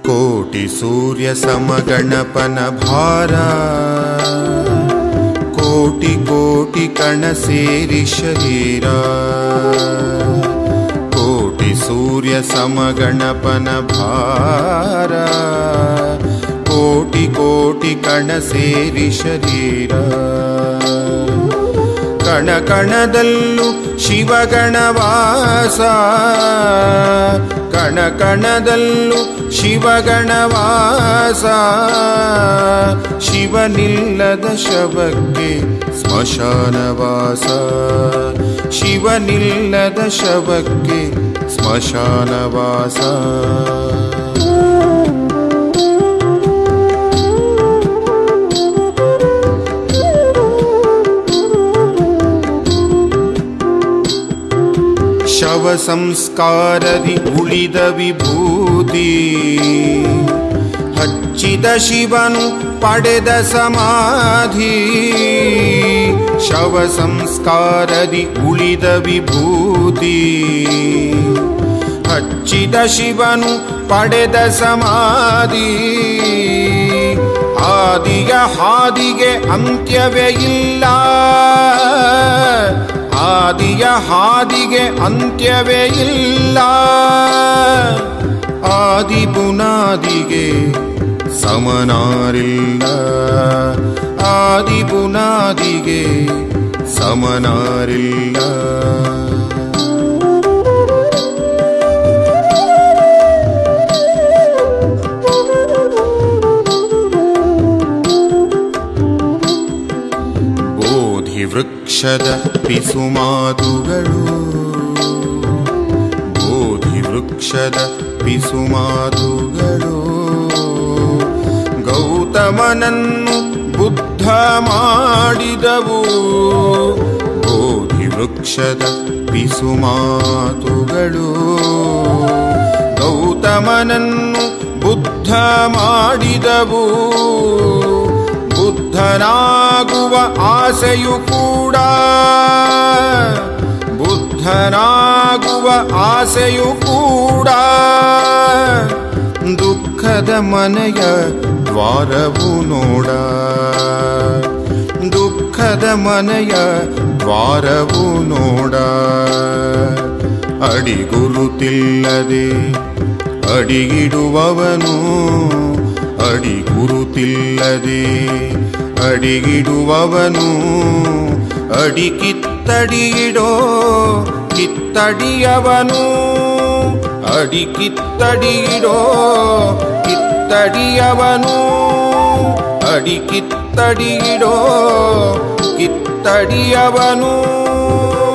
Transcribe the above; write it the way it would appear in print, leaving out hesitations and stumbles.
ಕೋಟಿ ಸೂರ್ಯ ಸಮಗಣಪನ ಭಾರ, ಕೋಟಿ ಕೋಟಿ ಕಣ ಸೇರಿ ಶರೀರ. ಕೋಟಿ ಸೂರ್ಯ ಸಮಗಣಪನ ಭಾರ, ಕೋಟಿ ಕೋಟಿ ಕಣ ಸೇರಿ ಶರೀರ. ಕಣ ಕಣದಲ್ಲೂ ಶಿವಗಣವಾಸ, ಕಣ ಕಣದಲ್ಲೂ ಶಿವಗಣವಾಸ. ಶಿವನಿಲ್ಲದ ಶವಕ್ಕೆ ಸ್ಮಶಾನವಾಸ, ಶಿವನಿಲ್ಲದ ಶವಕ್ಕೆ ಸ್ಮಶಾನವಾಸ. ಶವ ಸಂಸ್ಕಾರದಿ ಉಳಿದ ವಿಭೂತಿ, ಹಚ್ಚಿದ ಶಿವನು ಪಡೆದ ಸಮಾಧಿ. ಶವ ಸಂಸ್ಕಾರದಿ ಉಳಿದ ವಿಭೂತಿ, ಹಚ್ಚಿದ ಶಿವನು ಪಡೆದ ಸಮಾಧಿ. ಆದಿಯ ಹಾದಿಗೆ ಅಂತ್ಯವೇ ಇಲ್ಲ, ಆದಿಯ ಹಾದಿಗೆ ಅಂತ್ಯವೇ ಇಲ್ಲ. ಆದಿ ಬುನಾದಿಗೆ ಸಮನಾರಿಲ್ಲ, ಆದಿ ಬುನಾದಿಗೆ ಸಮನಾರಿಲ್ಲ. ವೃಕ್ಷದ ಪಿಸುಮಾತುಗಳು, ಬೋಧಿ ವೃಕ್ಷದ ಪಿಸುಮಾತುಗಳು. ಗೌತಮನನ್ನು ಬುದ್ಧ ಮಾಡಿದವು, ಬೋಧಿ ವೃಕ್ಷದ ಪಿಸುಮಾತುಗಳು. ಗೌತಮನನ್ನು ಬುದ್ಧ ಮಾಡಿದವು, ಬುದ್ಧನಾಗುವ ಆಸೆಯು ಕೂಡ, ಬುದ್ಧನಾಗುವ ಆಸೆಯು ಕೂಡ. ದುಃಖದ ಮನೆಯ ದ್ವಾರವು ನೋಡ, ದುಃಖದ ಮನೆಯ ದ್ವಾರವು ನೋಡ. ಅಡಿಗುರುತಿಲ್ಲದೆ ಅಡಿಗಿಡುವವನು, ಅಡಿಗುರುತಿಲ್ಲದೆ ಅಡಿಗಿಡುವವನು. ಅಡಿ ಕಿತ್ತಡಿಯಿಡೋ ಕಿತ್ತಡಿಯವನು, ಅಡಿ ಕಿತ್ತಡಿಯಿಡೋ ಕಿತ್ತಡಿಯವನು. ಅಡಿ ಕಿತ್ತಡಿಯಿಡೋ ಕಿತ್ತಡಿಯವನು.